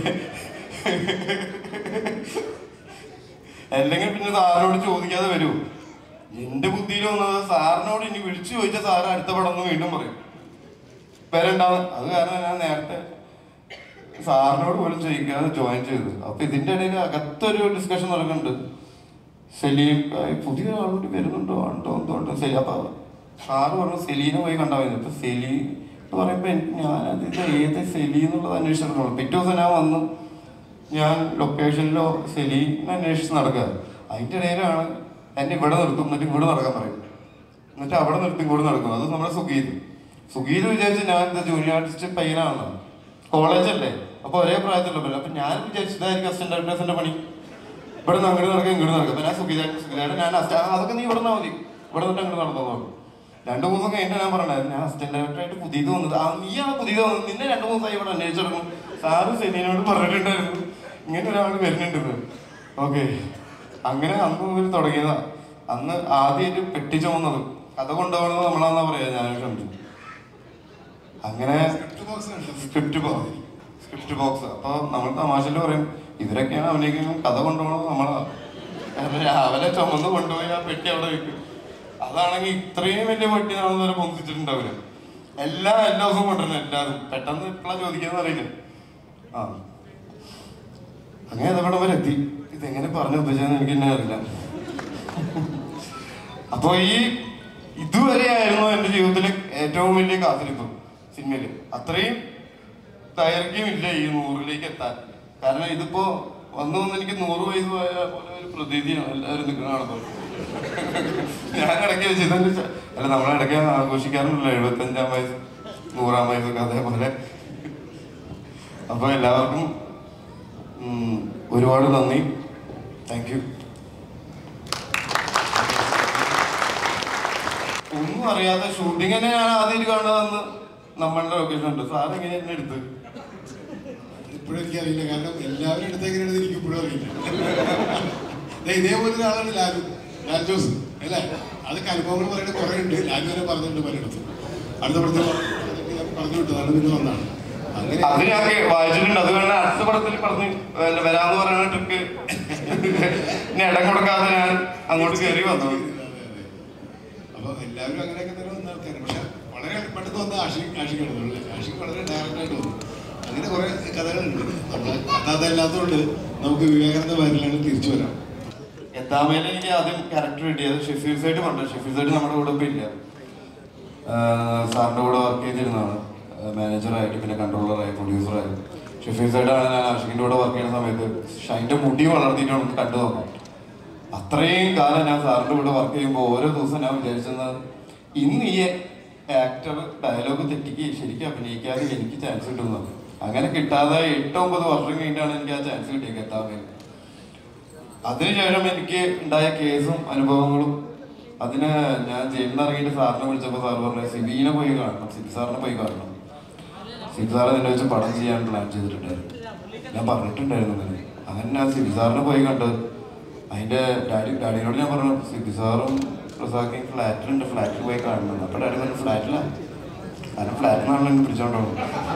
അല്ലെങ്കിൽ പിന്നെ സാറിനോട് ചോദിക്കാതെ വരൂ. എന്റെ ബുദ്ധിയിൽ വന്നത് സാറിനോട് ഇനി വിളിച്ചു ചോദിച്ചാൽ സാറ് അടുത്ത പടം ഒന്ന് വീണ്ടും പറയും വരണ്ടാവും. അത് കാരണം ഞാൻ നേരത്തെ സാറിനോട് പോലും ചോദിക്കാതെ ജോയിൻ ചെയ്തു. അപ്പൊ ഇതിന്റെ ഇടയിൽ അകത്തൊരു ഡിസ്കഷൻ നടക്കുന്നുണ്ട്. സെലീം പുതിയ ആളോട് വരുന്നുണ്ടോ ഉണ്ടോ എന്തോണ്ടോ സെലി. അപ്പൊ സാറ് പറഞ്ഞു സെലീനെ പോയി കണ്ടാൽ മതി. അപ്പൊ സെലി എന്ന് പറയുമ്പോ എനിക്ക് ഞാനത് ഇത് ഏത് സെലി എന്നുള്ളത് അന്വേഷിച്ചിട്ടുള്ളൂ. പിറ്റേ ദിവസം ഞാൻ വന്നു, ഞാൻ ലൊക്കേഷനിലോ സെലീനെ അന്വേഷിച്ച് നടക്കുക. അതിൻ്റെ ഇടയിലാണ് എന്നെ ഇവിടെ നിർത്തും, എന്നിട്ട് ഇവിടെ നടക്കാൻ പറയും, എന്നിട്ട് അവിടെ നിർത്തി കൂടെ നടക്കും. അത് നമ്മുടെ സുഗീത് സുഗീത് വിചാരിച്ച് ഞാൻ എന്താ ജൂനിയർ ആർട്ടിസ്റ്റ് പയ്യനാണല്ലോ, കോളേജല്ലേ, അപ്പൊ ഒരേ പ്രായത്തിലുള്ള. അപ്പൊ ഞാൻ വിചാരിച്ചതായിരിക്കും അസിസ്റ്റന്റ് ഡയറക്ടേഴ്സിന്റെ പണി, ഇവിടെ നിന്ന് അങ്ങോട്ട് നടക്കുക ഇങ്ങോട്ട് നടക്കുക. അപ്പൊ ഞാൻ സുഗീതായിട്ട് സുഗീതായിട്ട് ഞാൻ അതൊക്കെ നീ ഇവിടെ നിന്നാൽ മതി, ഇവിടെ നിന്നിട്ട് അങ്ങോട്ട് നടന്നോളൂ. രണ്ടു മൂന്ന് ദിവസം കഴിഞ്ഞിട്ട് ഞാൻ പറഞ്ഞത് ഞാൻ അസിസ്റ്റന്റ് ഡയറക്ടറായിട്ട് പുതിയത് വന്നത്. ആ നീയാണ് പുതിയത് വന്നത്, നിന്നെ രണ്ടു മൂന്ന് ദിവസമായി ഇവിടെ അന്വേഷിച്ചെടുക്കും. സാറ് സെലീനോട് പറഞ്ഞിട്ടുണ്ടായിരുന്നു ഇങ്ങനെ ഒരാൾ വരുന്നുണ്ടെന്ന്. ഓക്കെ, അങ്ങനെ അന്ന് മുതൽ തുടങ്ങിയതാ. അന്ന് ആദ്യമായിട്ട് പെട്ടി ചുമന്നത് കഥ കൊണ്ടുപോകണത് നമ്മളാന്നാ പറയാ, ഞാനും ക്ഷമിച്ചു. അങ്ങനെ സ്ക്രിപ്റ്റ് ബോക്സ് സ്ക്രിപ്റ്റ് ബോക്സ് അപ്പൊ നമ്മൾ തമാശയിൽ പറയും ഇവരൊക്കെയാണ് അവനേക്കും കഥ കൊണ്ടുപോകണത് നമ്മളാ. രാവിലെ ചുമന്ന് കൊണ്ടുപോയി ആ പെട്ടി അവിടെ വെക്കും. അതാണെങ്കിൽ ഇത്രയും വലിയ പെട്ടി നമ്മൾ വരെ പൊന്തിച്ചിട്ടുണ്ടാവില്ല. എല്ലാ എല്ലാ ദിവസവും കൊണ്ടുവരണം, എല്ലാതും. പെട്ടെന്ന് എപ്പോഴാ ചോദിക്കാന്ന് അറിയില്ല. ആ അങ്ങനെ അതവിടെ വരെ എത്തി. ഇതെങ്ങനെ പറഞ്ഞു ഉപയോഗിച്ചതെന്ന് എനിക്ക് തന്നെ അറിയില്ല. അപ്പൊ ഈ ഇതുവരെയായിരുന്നു എൻ്റെ ജീവിതത്തിലെ ഏറ്റവും വലിയ കാത്തിരിപ്പ് സിനിമയില്. അത്രയും ദൈർഘ്യമില്ല ഈ നൂറിലേക്ക് എത്താൻ. കാരണം ഇതിപ്പോ വന്നു വന്ന് എനിക്ക് നൂറ് വയസ്സ് പോയ പോലെ ഒരു പ്രതീതിയാണ് എല്ലാവരും നിൽക്കുന്നതാണപ്പോ. ഞാൻ ഇടയ്ക്ക് വെച്ച് അല്ല നമ്മളിടയ്ക്ക് ആഘോഷിക്കാറുണ്ടല്ലോ എഴുപത്തഞ്ചാം വയസ്സ് നൂറാം വയസ്സൊക്കെ അതേപോലെ. അപ്പൊ എല്ലാവർക്കും ഒരുപാട് നന്ദി, താങ്ക് യു. ഒന്നും അറിയാത്ത ഷൂട്ടിങ് തന്നെ ഞാൻ ആദ്യം കാണുന്നതെന്ന് നമ്മളുടെ ലൊക്കേഷൻ ഉണ്ട്. സാർ എങ്ങനെ തന്നെ എടുത്ത് ഇപ്പോഴും എനിക്കറിയില്ല, കാരണം എല്ലാവരും എടുത്ത് എങ്ങനെയാണെന്ന് എനിക്ക് ഇപ്പോഴും അറിയില്ല. ഇതേപോലെ ഒരാളാണ് ലാലു ലാൽ ജോസ് അല്ലേ? അതൊക്കെ അനുഭവങ്ങൾ പറയുന്നത് കുറേ ഉണ്ട്. ലാലു തന്നെ പറഞ്ഞിട്ടുണ്ട് പലയിടത്തും. അടുത്ത പടത്തിൽ പറഞ്ഞു വിട്ടതാണ്, പിന്നെ വന്നാണ്. അങ്ങനെ അത് ഞാൻ വായിച്ചിട്ടുണ്ട്. അത് കാരണം അടുത്ത പടത്തിൽ പറഞ്ഞ് വരാന്ന് പറയുന്ന ട്രിക്ക് ഇനി ഇടം കൊടുക്കാതെ ഞാൻ അങ്ങോട്ട് കയറി വന്നു. അപ്പൊ എല്ലാവരും അങ്ങനെയൊക്കെ തന്നെ വന്ന ആൾക്കാർ. പക്ഷെ വളരെ പെട്ടെന്ന് വന്ന ആഷിക് ആഷിക്കാണ് ആഷിക്ക് വളരെ ഡയറക്റ്റായിട്ട് വന്നു. അങ്ങനെ കുറെ കഥകളുണ്ട്. നമ്മളെ കഥ അല്ലാത്തതുകൊണ്ട് നമുക്ക് വിവേകാനന്ദ വയറിലാണ് തിരിച്ചു വരാം. എത്താമേലെ എനിക്ക് ആദ്യം ക്യാരക്ടർ കിട്ടിയത് ഷെഫീൽ സൈഡ് പറഞ്ഞു. ഷെഫീൽ സൈഡ് നമ്മുടെ കൂടെ ഇപ്പം ഇല്ല, സാറിൻ്റെ കൂടെ വർക്ക് ചെയ്തിരുന്നതാണ് മാനേജറായിട്ട്, പിന്നെ കൺട്രോളറായി, പ്രൊഡ്യൂസറായി. ഷെഫീൽ സൈഡാണ് ഞാൻ ആഷിഖിൻ്റെ കൂടെ വർക്ക് ചെയ്യുന്ന സമയത്ത് ഷൈൻ്റെ മുടി വളർത്തിയിട്ടാണ് കണ്ടു നോക്കാം. അത്രയും കാലം ഞാൻ സാറിൻ്റെ കൂടെ വർക്ക് ചെയ്യുമ്പോൾ ഓരോ ദിവസം ഞാൻ വിചാരിച്ചത് ഇന്ന് ഈ ആക്ടർ ഡയലോഗ് തെറ്റിക്ക് ശരിക്കും അഭിനയിക്കാതെ എനിക്ക് ചാൻസ് കിട്ടുന്നത്. അങ്ങനെ കിട്ടാതെ എട്ട് ഒമ്പത് വർഷം കഴിഞ്ഞിട്ടാണ് എനിക്ക് ആ ചാൻസ് കിട്ടിയത് എത്താമേൽ. അതിനുശേഷം എനിക്ക് ഉണ്ടായ കേസും അനുഭവങ്ങളും, അതിന് ഞാൻ ജയിലിൽ നിന്ന് ഇറങ്ങിയിട്ട് സാറിനെ വിളിച്ചപ്പോൾ സാർ പറഞ്ഞു സിബിനെ പോയി കാണണം, സിബി സാറിനെ പോയി കാണണം. സിബി സാറ് എന്നെ വെച്ച് പടം ചെയ്യാൻ പ്ലാൻ ചെയ്തിട്ടുണ്ടായിരുന്നു. ഞാൻ പറഞ്ഞിട്ടുണ്ടായിരുന്നു അതിന്. അങ്ങനെ ഞാൻ സിബി സാറിനെ പോയി കണ്ട് അതിൻ്റെ ഡാഡി ഡാഡിയോട് ഞാൻ പറഞ്ഞു സിബി സാറും പ്രസാദും ഫ്ലാറ്റിലുണ്ട്, ഫ്ലാറ്റിൽ പോയി കാണണം. അപ്പോൾ ഡാഡി പറഞ്ഞു ഫ്ലാറ്റിലാണ്, കാരണം ഫ്ലാറ്റിനാണല്ലോ എന്നെ പിടിച്ചോണ്ടാവും.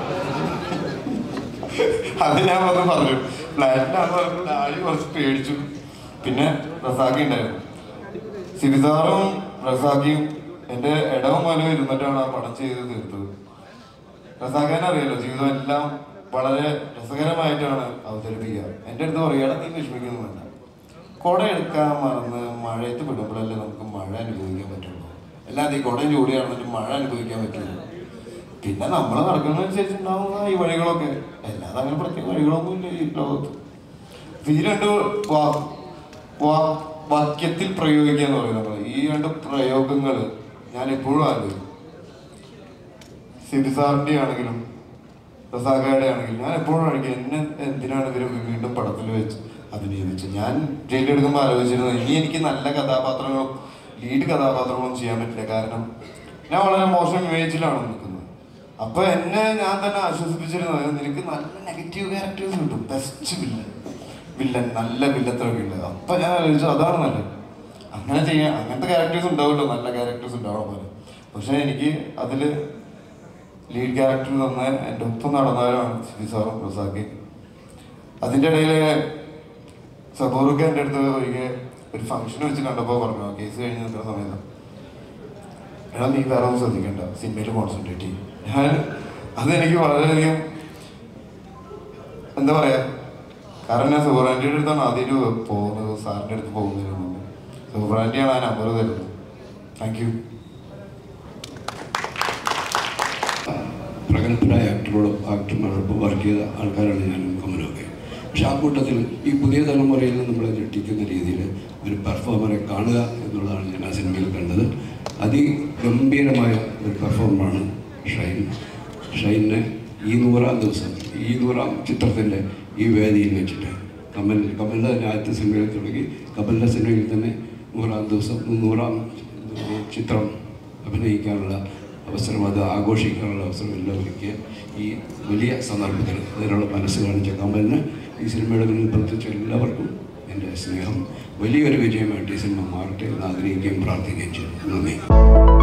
അത് ഞാൻ വന്ന് പറഞ്ഞു ഫ്ലാറ്റിലാണെന്ന് പറഞ്ഞു. ഡാഡി കുറച്ച് പേടിച്ചു. പിന്നെ റസാഖി ഉണ്ടായിരുന്നു. സിബി സാറും റസാഖിയും എൻ്റെ ഇടവും പോലും ഇരുന്നിട്ടാണ് ആ പടം ചെയ്ത് തീർത്തത്. റസാഖിനെ അറിയാലോ, ജീവിതം എല്ലാം വളരെ രസകരമായിട്ടാണ് അവതരിപ്പിക്കുക. എൻ്റെ അടുത്ത് പറയുക നീ വിഷമിക്കുന്നുമില്ല, കുട എടുക്കാൻ മറന്ന് മഴയത്ത് വിടുമ്പോഴല്ലേ നമുക്ക് മഴ അനുഭവിക്കാൻ പറ്റുള്ളൂ, അല്ലാതെ ഈ കുടയും ചൂടിയാണെന്നിട്ട് മഴ അനുഭവിക്കാൻ പറ്റുള്ളൂ. പിന്നെ നമ്മൾ നടക്കുന്നതനുസരിച്ചുണ്ടാവുന്ന ഈ വഴികളൊക്കെ, അല്ലാതെ അങ്ങനെ പ്രത്യേക വഴികളൊന്നും ഇല്ല ഈ ലോകത്ത്. ഈ രണ്ട് വാ വാക്യത്തിൽ പ്രയോഗിക്കുക എന്ന് പറയുന്നത്, ഈ രണ്ട് പ്രയോഗങ്ങൾ ഞാൻ എപ്പോഴും ആലോചിക്കും. സിബി സാറിൻ്റെ ആണെങ്കിലും റസാഖയുടെ ആണെങ്കിലും ഞാൻ എപ്പോഴും ആയിരിക്കും എന്നെ എന്തിനാണ് ഇവർ വീണ്ടും പടത്തിൽ വെച്ച് അഭിനയിപ്പിച്ച്. ഞാൻ ജയിലെടുക്കുമ്പോൾ ആലോചിച്ചിരുന്നത് ഇനി എനിക്ക് നല്ല കഥാപാത്രങ്ങളും ലീഡ് കഥാപാത്രങ്ങളും ചെയ്യാൻ പറ്റില്ല, കാരണം ഞാൻ വളരെ മോശം ഇമേജിലാണ് നിൽക്കുന്നത്. അപ്പൊ എന്നെ ഞാൻ തന്നെ ആശ്വസിപ്പിച്ചിരുന്നത് നിനക്ക് നല്ല നെഗറ്റീവ് ക്യാരക്ടേഴ്സ് കിട്ടും, ബെസ്റ്റ് വില്ലൻ വില്ലൻ നല്ല വില്ലത്രൊക്കെ ഉണ്ട്. അപ്പൊ ഞാൻ ആലോചിച്ചു അതാണ് നല്ലത്, അങ്ങനെ ചെയ്യാൻ. അങ്ങനത്തെ ക്യാരക്ടേഴ്സ് ഉണ്ടാവുമല്ലോ, നല്ല ക്യാരക്ടേഴ്സ് ഉണ്ടാവണം പോലെ. പക്ഷെ എനിക്ക് അതിൽ ലീഡ് ക്യാരക്ടർ തന്ന എൻ്റെ ഒപ്പം നടന്നവരാണ് സിബി സാറും റസാഖി. അതിൻ്റെ ഇടയിൽ സബൂറൊക്കെ എൻ്റെ അടുത്ത് ഒരിക്കൽ ഒരു ഫംഗ്ഷൻ വെച്ച് കണ്ടപ്പോൾ പറഞ്ഞു, കേസ് കഴിഞ്ഞ് നിൽക്കുന്ന സമയത്ത് എടാ നീ വേറെ ഒന്നും ശ്രദ്ധിക്കണ്ട, സിനിമയിൽ കോൺസെൻട്രേറ്റ് ചെയ്യും. ഞാൻ അതെനിക്ക് വളരെയധികം എന്താ പറയാ, കാരണം ഞാൻ സൂറാൻറ്റിയുടെ അടുത്താണ് ആദ്യമായിട്ട് പോകുന്നത്, സാറിൻ്റെ അടുത്ത് പോകുന്നതിന് മുമ്പ്. സൂറാൻറ്റിയാണ് ആ നമ്പർ തരുന്നത്. Thank you. പ്രഗത്ഭരായ ആക്ടറോട് ആക്ടർമാരോടൊപ്പം വർക്ക് ചെയ്ത ആൾക്കാരാണ് ഞാനും കമലൊക്കെ. പക്ഷെ ആ കൂട്ടത്തിൽ ഈ പുതിയ തലമുറയിൽ നമ്മളെ ഞെട്ടിക്കുന്ന രീതിയിൽ ഒരു പെർഫോമറെ കാണുക എന്നുള്ളതാണ് ഞാൻ ആ സിനിമയിൽ കണ്ടത്. അതിഗംഭീരമായ ഒരു പെർഫോമറാണ് ഷൈൻ. ഷൈനെ ഈ നൂറാം ദിവസം, ഈ നൂറാം ചിത്രത്തിൻ്റെ ഈ വേദിയിൽ വെച്ചിട്ട് കമൽ കമലിൻ്റെ തന്നെ ആദ്യത്തെ സിനിമയിൽ തുടങ്ങി കമലിൻ്റെ സിനിമയിൽ തന്നെ നൂറാം ദിവസം നൂറാം ചിത്രം അഭിനയിക്കാനുള്ള അവസരം, അത് ആഘോഷിക്കാനുള്ള അവസരം എല്ലാം ഒരുക്കിയ ഈ വലിയ സന്ദർഭത്തിൽ അതിനുള്ള മനസ്സ് കാണിച്ച കമലിന് ഈ സിനിമയുടെ മുന്നിൽ പ്രവർത്തിച്ച എല്ലാവർക്കും എൻ്റെ സ്നേഹം. വലിയൊരു വിജയമായിട്ട് ഈ സിനിമ മാറട്ടെ എന്ന് ആഗ്രഹിക്കുകയും പ്രാർത്ഥിക്കുകയും ചെയ്യുന്നു. നന്ദി.